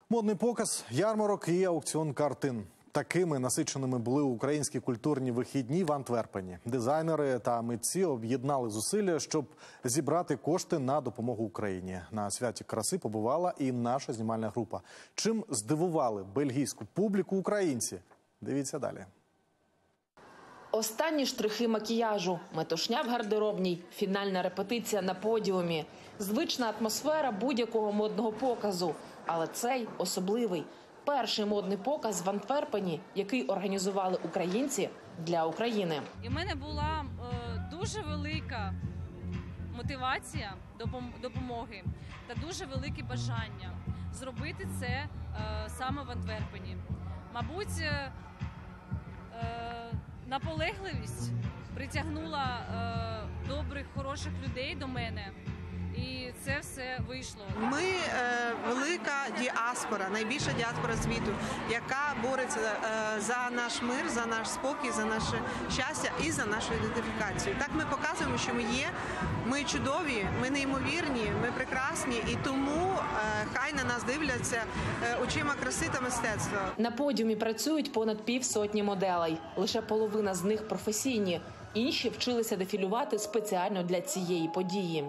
Модний показ, ярмарок і аукціон картин. Такими насиченими були українські культурні вихідні в Антверпені. Дизайнери та митці об'єднали зусилля, щоб зібрати кошти на допомогу Україні. На святі краси побувала і наша знімальна група. Чим здивували бельгійську публіку українці? Дивіться далі. Останні штрихи макіяжу, метушня в гардеробній, фінальна репетиція на подіумі. Звична атмосфера будь-якого модного показу. Але цей особливий. Перший модний показ в Антверпені, який організували українці для України. І в мене була дуже велика мотивація допомоги та дуже велике бажання зробити це саме в Антверпені. Мабуть, наполегливість притягнула добрих, хороших людей до мене. І це все вийшло. Ми велика діаспора, найбільша діаспора світу, яка бореться за наш мир, за наш спокій, за наше щастя і за нашу ідентифікацію. Так ми показуємо, що ми є, ми чудові, ми неймовірні, ми прекрасні, і тому хай на нас дивляться очима краси та мистецтва. На подіумі працюють понад півсотні моделей. Лише половина з них професійні. Інші вчилися дефілювати спеціально для цієї події.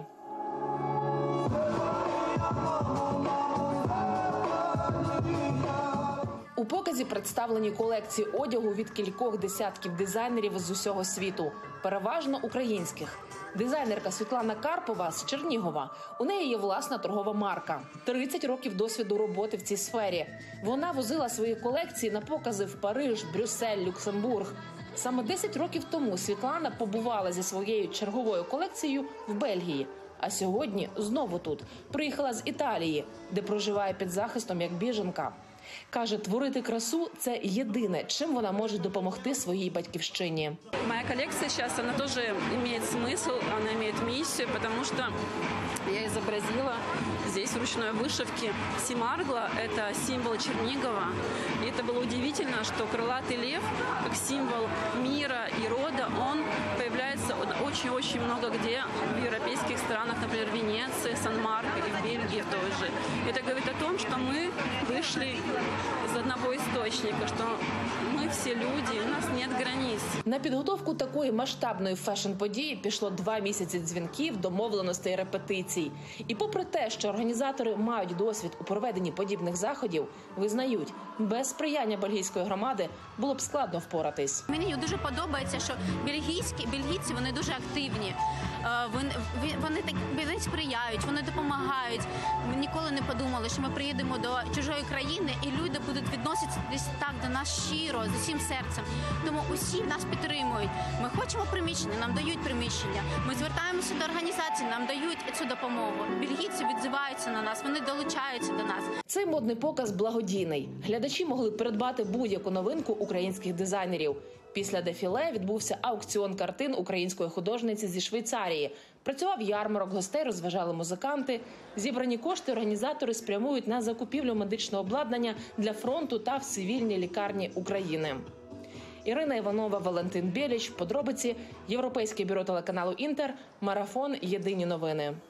У показі представлені колекції одягу від кількох десятків дизайнерів з усього світу, переважно українських. Дизайнерка Світлана Карпова з Чернігова. У неї є власна торгова марка. 30 років досвіду роботи в цій сфері. Вона возила свої колекції на покази в Париж, Брюссель, Люксембург. Саме 10 років тому Світлана побувала зі своєю черговою колекцією в Бельгії. А сьогодні знову тут. Приїхала з Італії, де проживає під захистом як біженка. Каже, творити красу – це єдине, чим вона може допомогти своїй батьківщині. Моя коллекция сейчас, она тоже имеет смысл, она имеет миссию, потому что я изобразила здесь в ручной вышивке Симаргла, это символ Чернигова. И это было удивительно, что крылатый лев, как символ мира и рода, он появляется очень-очень много где в европейских странах, например, в Венеции, Сан-Марко и в Бельгии тоже. Это говорит о том, что мы вышли из одного источника, что мы все люди, у нас нет границ. На підготовку такої масштабної фешн-події пішло 2 місяці дзвінків, домовленостей, репетицій. І попри те, що організатори мають досвід у проведенні подібних заходів, визнають, без сприяння бельгійської громади було б складно впоратись. Мені дуже подобається, що бельгійці, вони дуже активні. Вони сприяють, вони допомагають. Ми ніколи не подумали, що ми приїдемо до чужої країни і люди будуть відноситися десь так до нас щиро, з усім серцем. Тому усі нас підтримують. Ми хочемо приміщення, нам дають приміщення. Ми звертаємося до організацій, нам дають цю допомогу. Бельгійці відзиваються на нас, вони долучаються до нас. Цей модний показ благодійний. Глядачі могли придбати будь-яку новинку українських дизайнерів. Після дефіле відбувся аукціон картин української художниці зі Швейцарії. Працював ярмарок, гостей розважали музиканти. Зібрані кошти організатори спрямують на закупівлю медичного обладнання для фронту та в цивільній лікарні України. Ірина Іванова, Валентин Біліч. Подробиці. Європейське бюро телеканалу «Інтер». Марафон. Єдині новини.